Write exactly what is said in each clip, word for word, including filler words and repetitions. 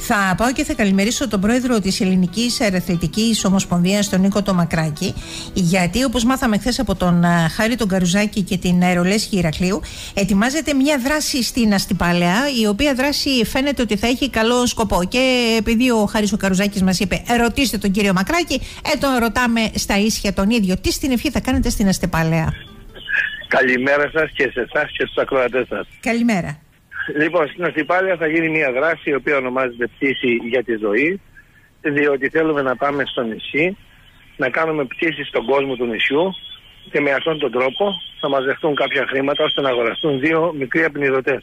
Θα πάω και θα καλημερίσω τον πρόεδρο της Ελληνικής Αεραθλητικής Ομοσπονδίας, τον Νίκο Τομακράκη, γιατί όπως μάθαμε χθες από τον Χάρη τον Καρουζάκη και την Αερολέσχη Ηρακλείου, ετοιμάζεται μια δράση στην Αστυπάλαια, η οποία δράση φαίνεται ότι θα έχει καλό σκοπό. Και επειδή ο Χάρης ο Καρουζάκης μας είπε, ρωτήστε τον κύριο Μακράκη, ε, τον ρωτάμε στα ίσια τον ίδιο. Τι στην ευχή θα κάνετε στην Αστυπάλαια? Καλημέρα σας και σε εσάς και στους ακροατές σας. Καλημέρα. Λοιπόν, στην Αστυπάλαια θα γίνει μια δράση η οποία ονομάζεται Πτήση για τη Ζωή, διότι θέλουμε να πάμε στο νησί, να κάνουμε πτήσεις στον κόσμο του νησιού και με αυτόν τον τρόπο θα μαζευτούν κάποια χρήματα ώστε να αγοραστούν δύο μικροί απεινιδωτές.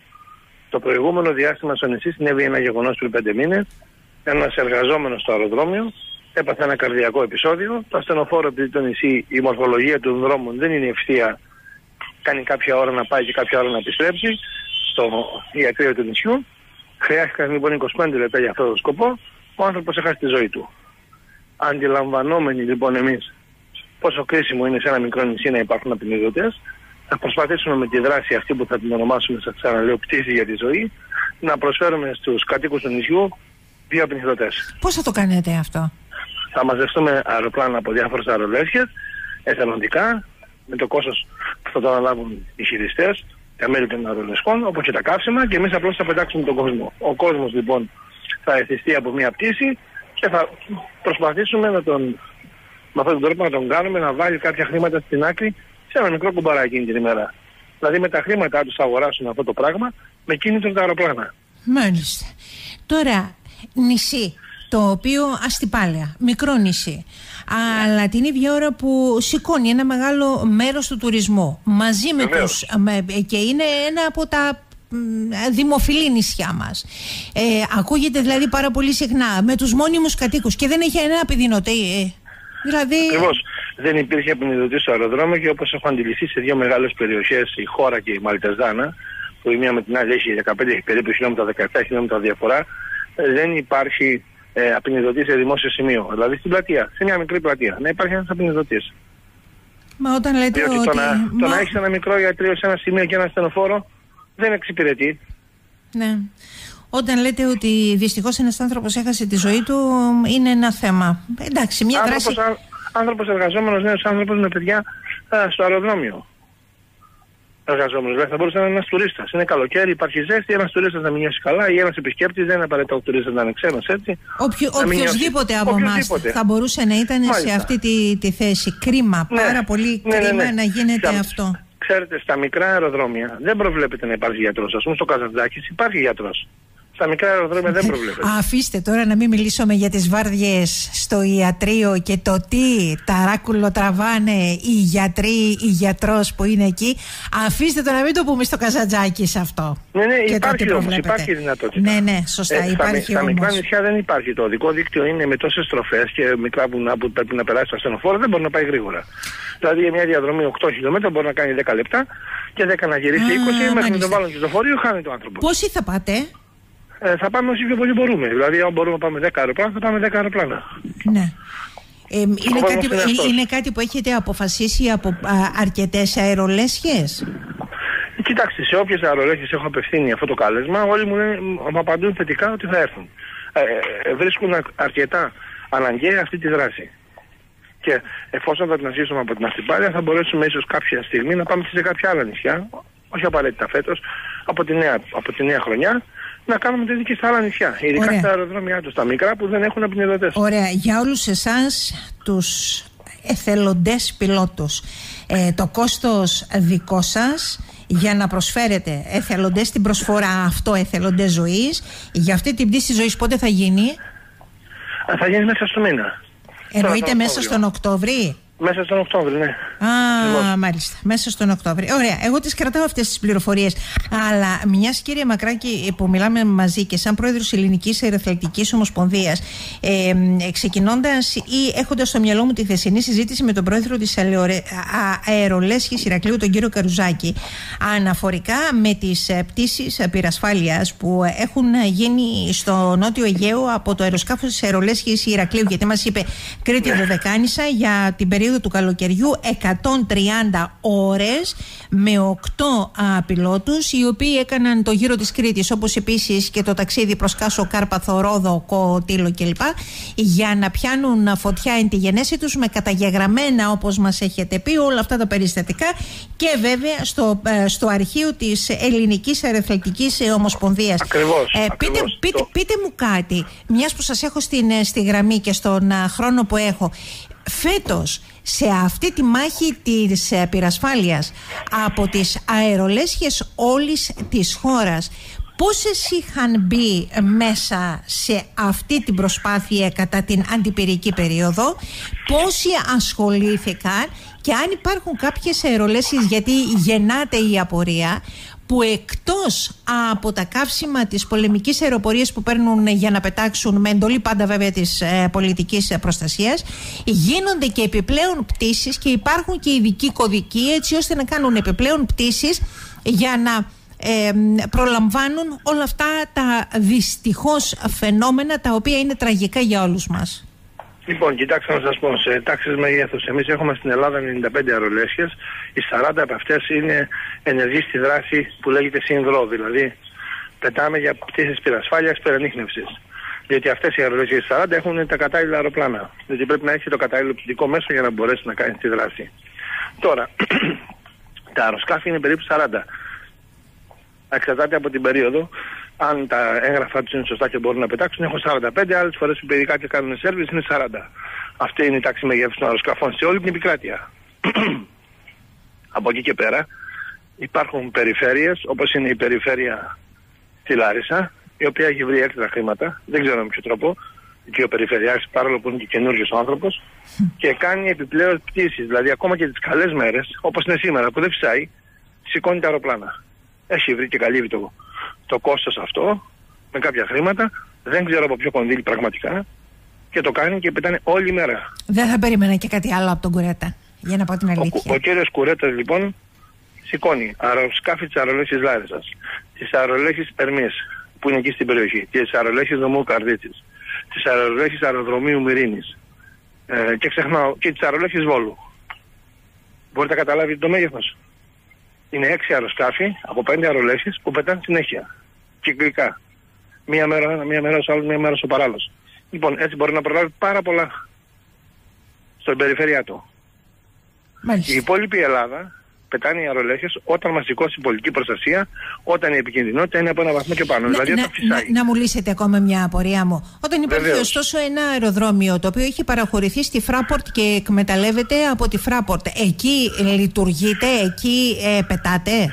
Το προηγούμενο διάστημα στο νησί συνέβη ένα γεγονός πριν πέντε μήνες. Ένας εργαζόμενος στο αεροδρόμιο έπαθε ένα καρδιακό επεισόδιο. Το ασθενοφόρο, επειδή το νησί η μορφολογία των δρόμων δεν είναι ευθεία, κάνει κάποια ώρα να πάει και κάποια ώρα να επιστρέψει στο ιατρείο του νησιού. Χρειάστηκαν λοιπόν είκοσι πέντε λεπτά για αυτόν τον σκοπό. Ο άνθρωπος έχασε τη ζωή του. Αντιλαμβανόμενοι λοιπόν εμείς πόσο κρίσιμο είναι σε ένα μικρό νησί να υπάρχουν απεινιδωτές, θα προσπαθήσουμε με τη δράση αυτή που θα την ονομάσουμε, σας ξαναλέω, Πτήση για τη Ζωή, να προσφέρουμε στους κατοίκους του νησιού δύο απεινιδωτές. Πώς θα το κάνετε αυτό? Θα μαζευτούμε αεροπλάνα από διάφορες αερολέσχες, εθελοντικά, με το κόστος που θα το αναλάβουν οι χειριστές, τα μέλη των αερολεσχών, όπως και τα καύσιμα, και εμείς απλώς θα πετάξουμε τον κόσμο. Ο κόσμος λοιπόν θα εθιστεί από μια πτήση και θα προσπαθήσουμε να τον, με αυτόν τον τρόπο να τον κάνουμε να βάλει κάποια χρήματα στην άκρη σε ένα μικρό κουμπαράκι εκείνη την ημέρα. Δηλαδή με τα χρήματά τους θα αγοράσουν αυτό το πράγμα με κίνητρο τα αεροπλάνα. Μάλιστα. Τώρα, νησί, το οποίο Αστυπάλαια, μικρό νησί, αλλά την ίδια ώρα που σηκώνει ένα μεγάλο μέρος του τουρισμού μαζί με Βεβαίως. τους, με, και είναι ένα από τα δημοφιλή νησιά μας. Ε, ακούγεται δηλαδή πάρα πολύ συχνά με τους μόνιμους κατοίκους και δεν έχει ένα απεινιδωτή. Ε, δηλαδή... Ακριβώς. Δεν υπήρχε απεινιδωτή στο αεροδρόμιο και όπως έχω αντιληφθεί σε δύο μεγάλες περιοχές, η Χώρα και η Μαλτεζάνα, που η μία με την άλλη έχει δεκαπέντε περίπου χιλιόμετρα, δεκαεπτά χιλιόμετρα διαφορά, δεν υπάρχει ε, απεινιδωτή σε δημόσιο σημείο. Δηλαδή στην πλατεία, σε μια μικρή πλατεία, να υπάρχει ένας απεινιδωτής. Μα όταν λέτε Διότι ότι... το να, Μα... το να έχεις ένα μικρό ιατρείο σε ένα σημείο και ένα ασθενοφόρο δεν εξυπηρετεί. Ναι. Όταν λέτε ότι δυστυχώς ένας άνθρωπος έχασε τη ζωή του, είναι ένα θέμα. Εντάξει, μια άνθρωπος, δράση... α, άνθρωπος εργαζόμενος, νέος άνθρωπος με παιδιά α, στο αεροδρόμιο. Εργαζόμενος, δηλαδή θα μπορούσε να είναι ένας τουρίστας. Είναι καλοκαίρι, υπάρχει ζέστη, ένας τουρίστας να μην νιώσει καλά ή ένας επισκέπτης, δεν είναι απαραίτητο ο τουρίστας να είναι ξένος, έτσι. Όποιο, οποιοσδήποτε από εμάς θα μπορούσε να ήταν Μάλιστα. σε αυτή τη, τη θέση. Κρίμα, ναι, πάρα πολύ ναι, κρίμα ναι, ναι. να γίνεται Στα, αυτό. Ξέρετε, στα μικρά αεροδρόμια δεν προβλέπεται να υπάρχει γιατρός. Ας πούμε στο Καζαντζάκης υπάρχει γιατρός. Στα μικρά αεροδρόμια δεν προβλέπεται. Αφήστε τώρα να μην μιλήσουμε για τις βάρδιες στο ιατρείο και το τι ταράκουλο τραβάνε οι γιατροί, η γιατρός που είναι εκεί. Αφήστε το να μην το πούμε στο Καζαντζάκη σε αυτό. Ναι, ναι, υπάρχει όμως, υπάρχει δυνατότητα. Ναι, ναι, σωστά, ε, υπάρχει στα, όμως. Στα μικρά νησιά δεν υπάρχει. Το οδικό δίκτυο είναι με τόσες στροφές και μικρά βουνά που πρέπει να περάσει το ασθενοφόρο, δεν μπορεί να πάει γρήγορα. Δηλαδή για μια διαδρομή οκτώ χιλιόμετρα μπορεί να κάνει δέκα λεπτά και δέκα να γυρίσει είκοσι, μέχρι να τον βάλουν στο λεωφορείο, χάνει το άνθρωπο. Πόσοι θα πάτε? Ε, θα πάμε όσο πιο πολύ μπορούμε. Δηλαδή, αν μπορούμε να πάμε δέκα αεροπλάνα, θα πάμε δέκα αεροπλάνα. Ναι. Ε, είναι, κάτι, είναι, είναι κάτι που έχετε αποφασίσει από α, αρκετές αερολέσχες? Κοιτάξτε, σε όποιες αερολέσχες έχω απευθύνει αυτό το κάλεσμα, όλοι μου, λένε, μου απαντούν θετικά ότι θα έρθουν. Ε, ε, βρίσκουν αρκετά αναγκαία αυτή τη δράση. Και εφόσον θα την αρχίσουμε από την Αστυπάλαια, θα μπορέσουμε ίσως κάποια στιγμή να πάμε και σε κάποια άλλα νησιά, όχι απαραίτητα φέτος, από τη νέα, από τη νέα χρονιά, να κάνουμε το ίδιο και στα άλλα νησιά. Ειδικά Ωραία. στα αεροδρόμια τους, τα μικρά που δεν έχουν απεινιδωτές. Ωραία. Για όλους εσάς τους εθελοντές πιλότους, ε, το κόστος δικό σας για να προσφέρετε εθελοντές την προσφορά αυτό, εθελοντές ζωής, για αυτή την πτήση ζωής πότε θα γίνει? Α, θα γίνει μέσα στο μήνα. Εννοείται μέσα στον Οκτώβρη? Μέσα στον Οκτώβρη, ναι. Α, λοιπόν. Μάλιστα. Μέσα στον Οκτώβρη. Ωραία. Εγώ τις κρατάω αυτές τις πληροφορίες. Αλλά μιας, κύριε Μακράκη, που μιλάμε μαζί και σαν πρόεδρος Ελληνικής Αεραθλητικής Ομοσπονδίας, ε, ξεκινώντας ή έχοντας στο μυαλό μου τη χθεσινή συζήτηση με τον πρόεδρο της Αερολέσχης Ηρακλείου, τον κύριο Καρουζάκη, αναφορικά με τις πτήσεις πυρασφάλειας που έχουν γίνει στο Νότιο Αιγαίο από το αεροσκάφος της Αερολέσχης Ηρακλείου. Γιατί μας είπε Κρήτη Δωδεκάνησα για την περίοδο περίοδο του καλοκαιριού εκατόν τριάντα ώρες με οκτώ α, πιλότους, οι οποίοι έκαναν το γύρο της Κρήτης, όπως επίσης και το ταξίδι προς Κάσο, Κάρπαθο, Ρόδο, Κωτήλο κλπ, για να πιάνουν φωτιά εν τη γενέση τους, με καταγεγραμμένα, όπως μας έχετε πει, όλα αυτά τα περιστατικά, και βέβαια στο, στο αρχείο της Ελληνικής Αεραθλητικής Ομοσπονδίας. Ακριβώς, ε, πείτε, ακριβώς. πείτε, Το... πείτε μου κάτι, μιας που σας έχω στην, στη γραμμή και στον α, χρόνο που έχω. Φέτος, σε αυτή τη μάχη της ε, πυρασφάλειας από τις αερολέσχες όλης της χώρας, πόσες είχαν μπει μέσα σε αυτή την προσπάθεια κατά την αντιπυρική περίοδο, πόσοι ασχολήθηκαν, και αν υπάρχουν κάποιες αερολέσχες, γιατί γεννάται η απορία, που εκτός από τα καύσιμα της πολεμικής αεροπορίας που παίρνουν για να πετάξουν, με εντολή πάντα βέβαια της ε, πολιτικής προστασίας, γίνονται και επιπλέον πτήσεις, και υπάρχουν και ειδικοί κωδικοί έτσι ώστε να κάνουν επιπλέον πτήσεις για να ε, προλαμβάνουν όλα αυτά τα δυστυχώς φαινόμενα, τα οποία είναι τραγικά για όλους μας. Λοιπόν, κοιτάξτε να σας πω, σε τάξεις μεγέθους, εμείς έχουμε στην Ελλάδα ενενήντα πέντε αερολέσχες, οι σαράντα από αυτές είναι ενεργοί στη δράση που λέγεται συνδρό, δηλαδή πετάμε για πτήσεις πυρασφάλειας περανίχνευσης. Διότι αυτές οι αερολέσχες σαράντα έχουν τα κατάλληλα αεροπλάνα, δηλαδή πρέπει να έχει το κατάλληλο πτυτικό μέσο για να μπορέσει να κάνει τη δράση. Τώρα, τα αεροσκάφη είναι περίπου σαράντα. Εξαρτάται από την περίοδο. Αν τα έγγραφά τους είναι σωστά και μπορούν να πετάξουν, έχουν σαράντα πέντε, άλλες φορές που παιδικά και κάνουν σέρβις είναι σαράντα. Αυτή είναι η τάξη μεγέθους των αεροσκαφών σε όλη την επικράτεια. Από εκεί και πέρα υπάρχουν περιφέρειες, όπως είναι η περιφέρεια στη Λάρισα, η οποία έχει βρει έξτρα χρήματα, δεν ξέρω με ποιο τρόπο, και ο περιφερειάρχης, παρόλο που είναι και καινούριος άνθρωπος, και κάνει επιπλέον πτήσεις. Δηλαδή, ακόμα και τις καλές μέρες, όπως είναι σήμερα που δεν φυσάει, σηκώνει τα αεροπλάνα. Έχει βρει και καλύβει το, το κόστος αυτό με κάποια χρήματα, δεν ξέρω από ποιο κονδύλι πραγματικά, και το κάνει και πετάνε όλη μέρα. Δεν θα περίμενα και κάτι άλλο από τον Κουρέτα, για να πω την αλήθεια. Ο, ο κύριος Κουρέτας λοιπόν σηκώνει αεροσκάφη της αερολέσχης Λάρισσας, της αερολέσχης Ερμής που είναι εκεί στην περιοχή, της αερολέσχης Νομού Καρδίτσης, της αερολέσχης Αεροδρομίου Μυρίνης, ε, και ξεχνάω και της αερολέσχης Βόλου. Μπορείτε να καταλάβετε το μέγεθος. Είναι έξι αεροσκάφη από πέντε αερολέσχες που πετάνε συνέχεια, κυκλικά. Μία μέρα, μία μέρα στο άλλο, μία μέρα στο παράλληλος. Λοιπόν, έτσι μπορεί να προλάβει πάρα πολλά στην περιφέρειά του. Μάλιστα. Η υπόλοιπη Ελλάδα πετάνε οι αερολέσχες όταν μας σηκώσει η πολιτική προστασία, όταν η επικινδυνότητα είναι από ένα βαθμό και πάνω. Να, δηλαδή να, όταν φυσάει. Να, να μου λύσετε ακόμα μια απορία μου. Όταν υπάρχει Βεβαίως. ωστόσο ένα αεροδρόμιο το οποίο έχει παραχωρηθεί στη Fraport και εκμεταλλεύεται από τη Fraport, εκεί λειτουργείτε, εκεί ε, πετάτε?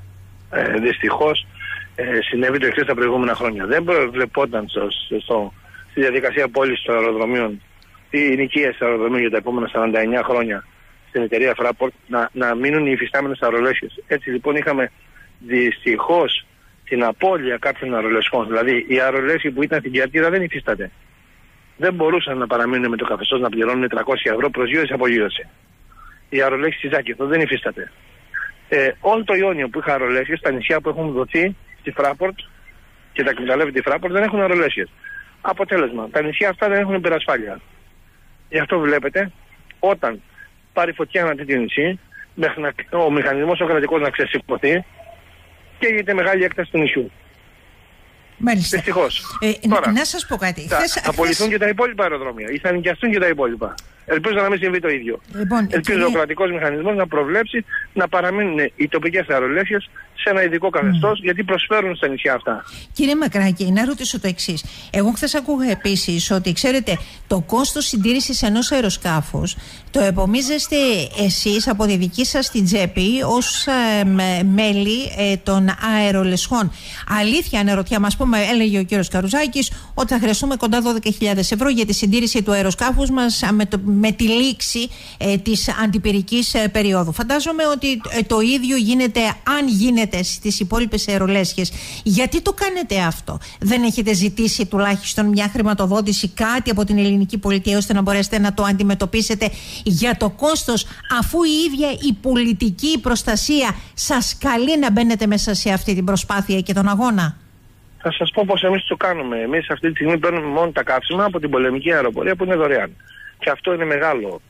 Ε, δυστυχώς ε, συνέβη το εξής τα προηγούμενα χρόνια. Δεν προβλεπόταν στο, στο, στη διαδικασία πώλησης των αεροδρομίων ή νοικίας αεροδρομίων για τα επόμενα σαράντα εννιά χρόνια στην εταιρεία Fraport να, να μείνουν οι υφιστάμενες αερολέσχες. Έτσι λοιπόν είχαμε δυστυχώς την απώλεια κάποιων αερολεσχών. Δηλαδή οι αερολέσχοι που ήταν στην Κιαρτίδα δεν υφίσταται. Δεν μπορούσαν να παραμείνουν με το καθεστώς να πληρώνουν τριακόσια ευρώ προσγείωση απογείωση. Οι αερολέσχοι στη Ζάκηθο δεν υφίσταται. Ε, όλο το Ιόνιο που είχα αερολέσχες, τα νησιά που έχουν δοθεί στη Fraport και τα εκμεταλλεύεται η Fraport δεν έχουν αερολέσχες. Αποτέλεσμα, τα νησιά αυτά δεν έχουν υπερασφάλεια. Γι' αυτό βλέπετε, όταν πάρει φωτιά ένα τέτοιο νησί, μέχρι να, ο μηχανισμός ο κρατικός να ξεσηκωθεί και γίνεται μεγάλη έκταση του νησιού. Μάλιστα. Δυστυχώς. Ε, Τώρα, να σας πω κάτι. Θα, Χθες, θα χθες... απολυθούν και τα υπόλοιπα αεροδρόμια ή θα νοικιαστούν και τα υπόλοιπα. Ελπίζω να μην συμβεί το ίδιο. Λοιπόν, Ελπίζω κύριε... ο κρατικός μηχανισμός να προβλέψει να παραμείνουν οι τοπικές αερολέσχες σε ένα ειδικό καθεστώς, mm. γιατί προσφέρουν στα νησιά αυτά. Κύριε Μακράκη, να ρωτήσω το εξής. Εγώ χθες ακούγα επίσης ότι, ξέρετε, το κόστος συντήρησης ενός αεροσκάφους το επομίζεστε εσείς από τη δική σας την τσέπη ως ε, με, μέλη ε, των αερολεσχών. Αλήθεια, αναρωτιάμαι, ας πούμε, έλεγε ο κύριος Καρουζάκης ότι θα χρειαστούμε κοντά δώδεκα χιλιάδες ευρώ για τη συντήρηση του αεροσκάφους μας με, το, με τη λήξη ε, της αντιπυρικής ε, περίοδου. Φαντάζομαι ότι ε, το ίδιο γίνεται, αν γίνεται, στις υπόλοιπες αερολέσχες. Γιατί το κάνετε αυτό? Δεν έχετε ζητήσει τουλάχιστον μια χρηματοδότηση, κάτι από την ελληνική πολιτεία, ώστε να μπορέσετε να το αντιμετωπίσετε για το κόστος, αφού η ίδια η πολιτική προστασία σας καλεί να μπαίνετε μέσα σε αυτή την προσπάθεια και τον αγώνα? Θα σας πω πως εμείς το κάνουμε. Εμείς αυτή τη στιγμή παίρνουμε μόνο τα καύσιμα από την πολεμική αεροπορία που είναι δωρεάν. Και αυτό είναι μεγάλο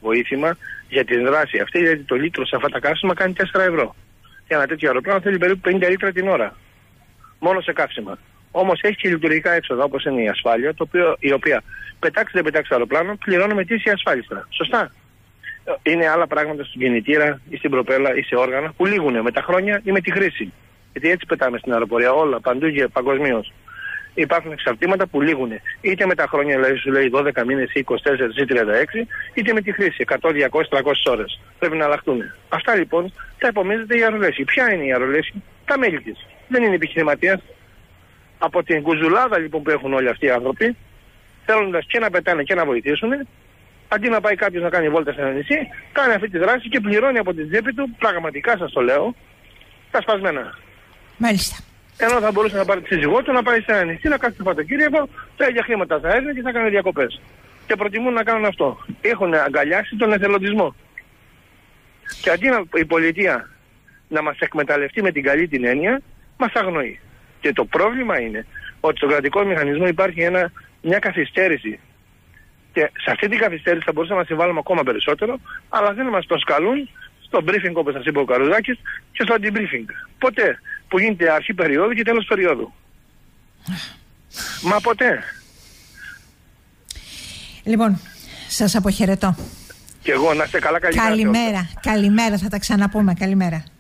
βοήθημα για την δράση αυτή, γιατί το λίτρο σε αυτά τα καύσιμα κάνει τέσσερα ευρώ. Και ένα τέτοιο αεροπλάνο θέλει περίπου πενήντα λίτρα την ώρα. Μόνο σε καύσιμα. Όμως έχει και λειτουργικά έξοδα, όπως είναι η ασφάλεια, το οποίο, η οποία πετάξει δεν πετάξει το αεροπλάνο, πληρώνουμε ετήσια ασφάλιστρα. Σωστά. Είναι άλλα πράγματα στον κινητήρα ή στην προπέλα ή σε όργανα που λήγουν με τα χρόνια ή με τη χρήση. Γιατί έτσι πετάμε στην αεροπορία όλα, παντού και παγκοσμίως. Υπάρχουν εξαρτήματα που λήγουν είτε με τα χρόνια, δηλαδή σου λέει δώδεκα μήνες ή είκοσι τέσσερα ή τριάντα έξι, είτε με τη χρήση εκατό, διακόσιες, τριακόσιες ώρες. Πρέπει να αλλάχτούν. Αυτά λοιπόν τα επομίζεται η αερολέση. Ποια είναι η αερολέση? Τα μέλη της. Δεν είναι επιχειρηματίας. Από την κουζουλάδα λοιπόν που έχουν όλοι αυτοί οι άνθρωποι, θέλοντας και να πετάνε και να βοηθήσουν, αντί να πάει κάποιος να κάνει βόλτα σε ένα νησί, κάνει αυτή τη δράση και πληρώνει από την τσέπη του, πραγματικά σας το λέω, τα σπασμένα. Μάλιστα. Ενώ θα μπορούσε να πάρει τη σύζυγό του, να πάει σε ένα νησί, να κάτσει το Σαββατοκύριακο, τα ίδια χρήματα θα έδινε και θα κάνει διακοπές. Και προτιμούν να κάνουν αυτό. Έχουν αγκαλιάσει τον εθελοντισμό. Και αντί να, η πολιτεία να μας εκμεταλλευτεί με την καλή την έννοια, μας αγνοεί. Και το πρόβλημα είναι ότι στον κρατικό μηχανισμό υπάρχει ένα, μια καθυστέρηση. Και σε αυτή την καθυστέρηση θα μπορούσαμε να συμβάλλουμε ακόμα περισσότερο, αλλά δεν μας προσκαλούν στο briefing, όπως σας είπε ο Καρουδάκης, και στο anti-briefing. Ποτέ. Που γίνεται αρχή περίοδου και τέλος περίοδου. Μα ποτέ. Λοιπόν, σας αποχαιρετώ. Και εγώ να είστε καλά, καλή Καλημέρα. Καλημέρα, θα τα ξαναπούμε. Καλημέρα.